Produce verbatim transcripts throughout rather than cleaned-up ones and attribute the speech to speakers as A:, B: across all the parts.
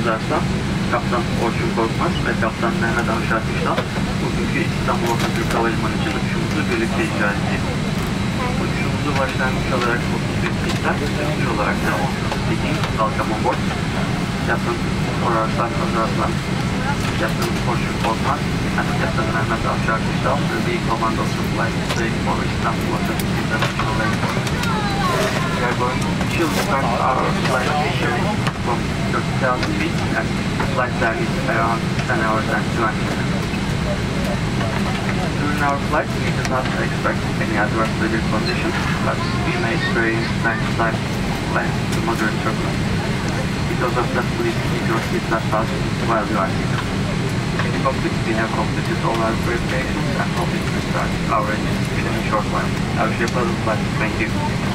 A: Arslan, Kaptan Orçun Korkmaz ve Kaptan Mehmet Avşar Kışlan bugünkü İstanbul Ataturk Havalimanı için uçuşumuzu birlikte icra ettik. Uçuşumuzu başlangıç olarak otuz bir pistler, üçüncü olarak da on sekiz Welcome on board. Kaptan Arslan Arslan, Kaptan Orçun Korkmaz, and Captain Mehmet Avşar Kışlan will be commandos of flight today for Istanbul Ataturk International Airport. We are going to start our flight officially from thirty thousand feet and flight time is around ten hours and twenty minutes. During our flight, we did not expect any adverse weather conditions, but we may experience time to time light to moderate turbulence. Because of that, please keep your seatbelt fastened while you are seated. In the cockpit, we have completed all our preparations and hoping to start our engines within a short while. I wish you a pleasant flight. Thank you.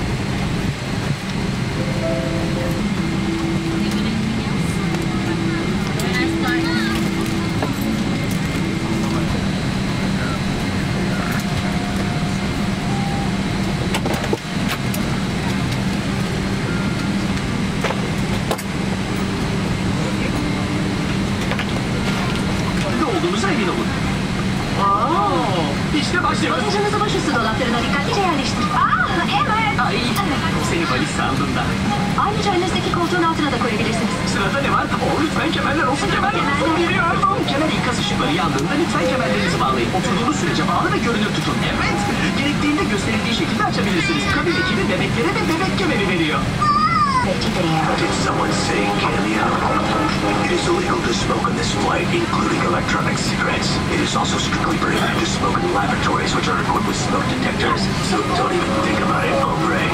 B: Emin olun. Oo, işte başlıyoruz.
C: Bagajınızı başüstü dolaplarına dikkatlice yerleştirin. Aa, evet.
B: Ay, seni valiz sandım da.
C: Ayrıca elinizdeki koltuğun altına da koyabilirsiniz.
B: Sırada ne var? Oo, lütfen kemerler olsun, kemerler olsun. Biliyordum. Kemer ikaz ışıkları yandığında lütfen kemerlerinizi bağlayın. Oturduğunuz sürece bağlı ve görünür tutun. Evet, gerektiğinde gösterildiği şekilde açabilirsiniz. Kabin ekibi bebeklere de bebek kemeri veriyor.
D: Did someone say cameo? It is illegal to smoke on this flight, including electronic cigarettes. It is also strictly prohibited to smoke in lavatories which are equipped with smoke detectors. So don't even think about it, hombre.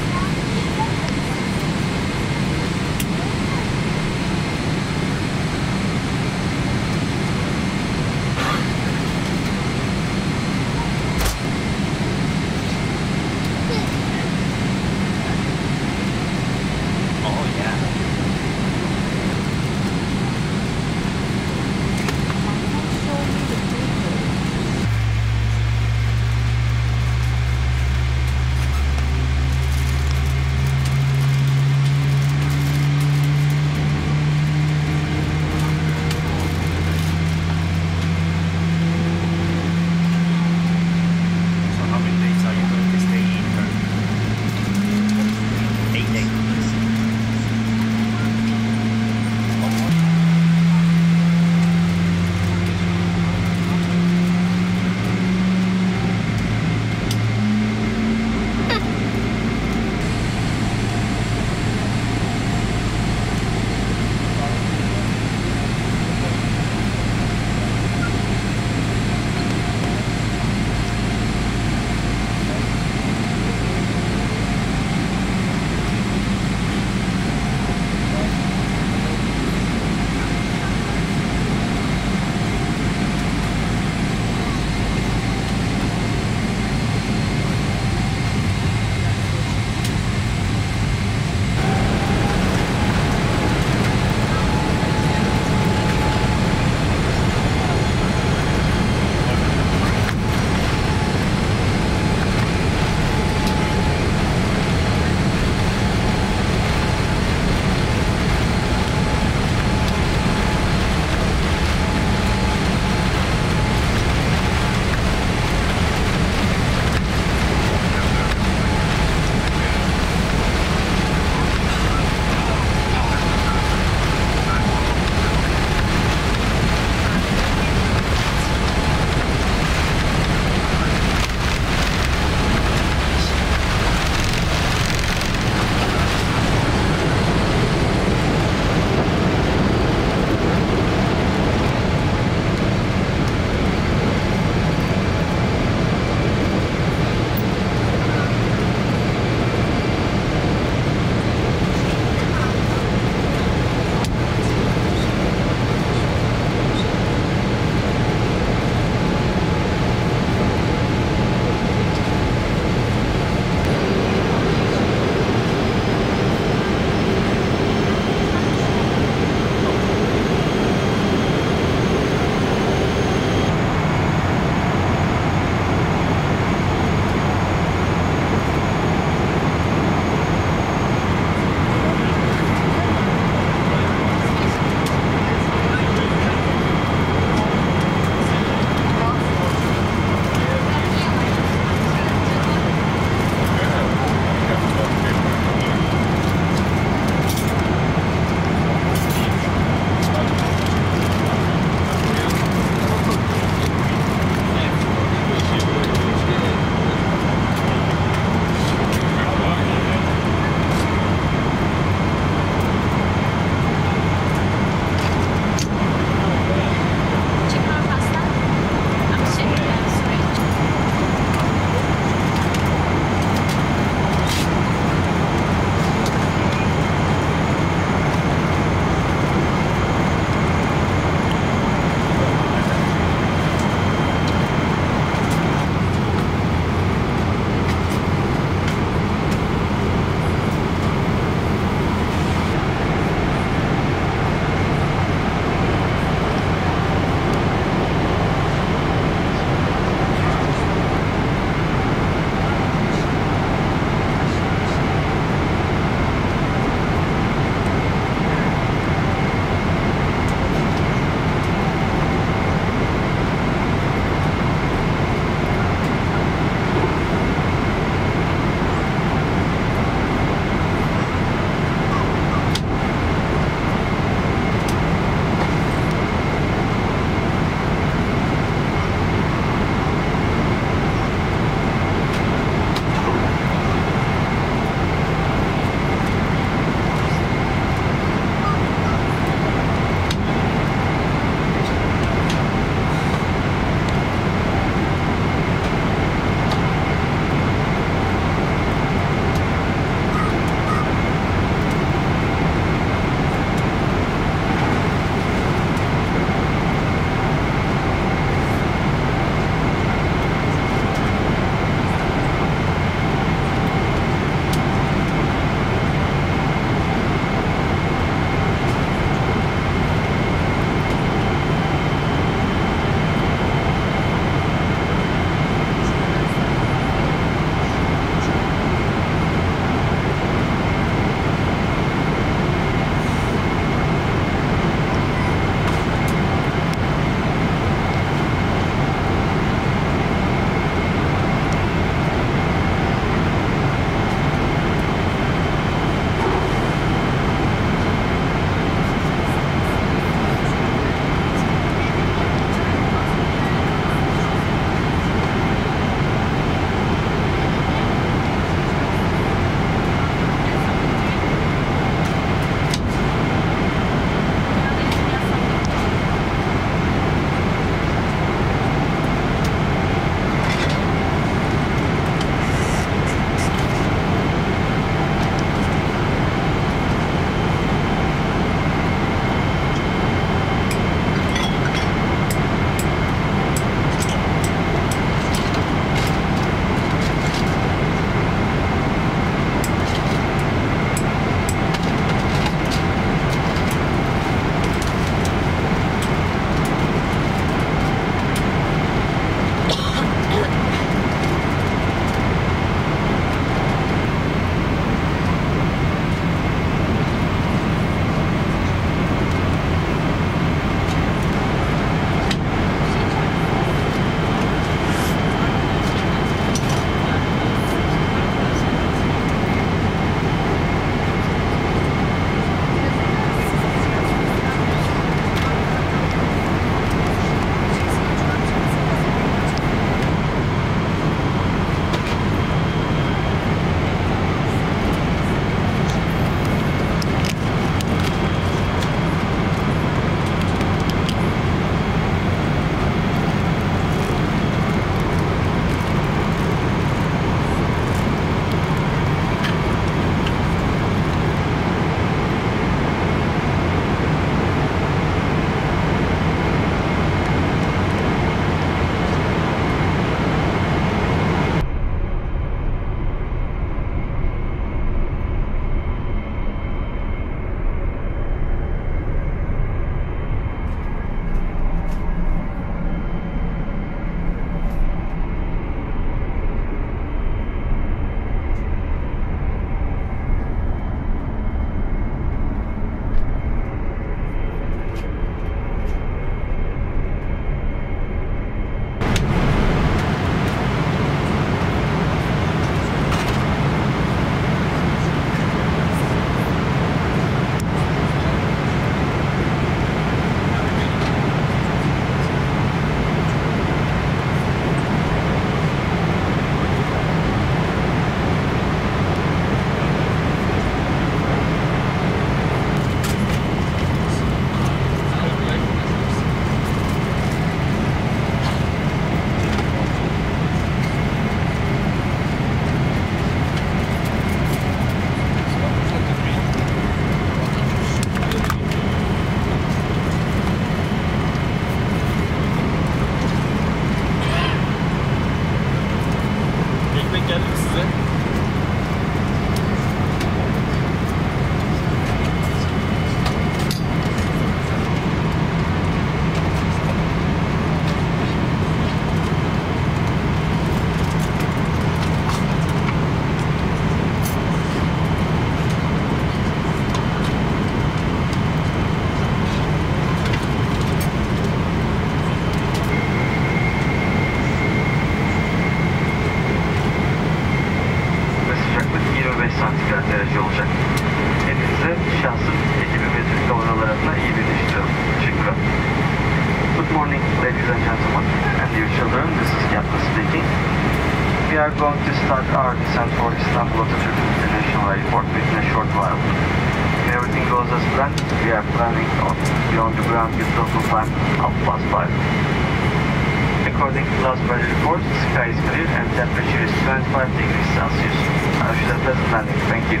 A: landing on beyond the ground with total time up past five. According to last weather report, the sky is clear and temperature is twenty-five degrees Celsius. I wish you a pleasant landing. Thank you.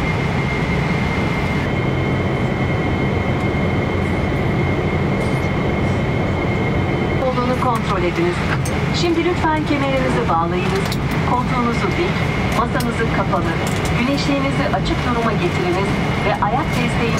E: Olduğunu kontrol ediniz. Şimdi lütfen kemerinizi bağlayınız. Koltuğunuzu dik, masanızı kapalı, güneşliğinizi açık duruma getiriniz ve ayak desteği...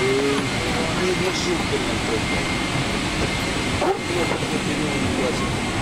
F: Nasıl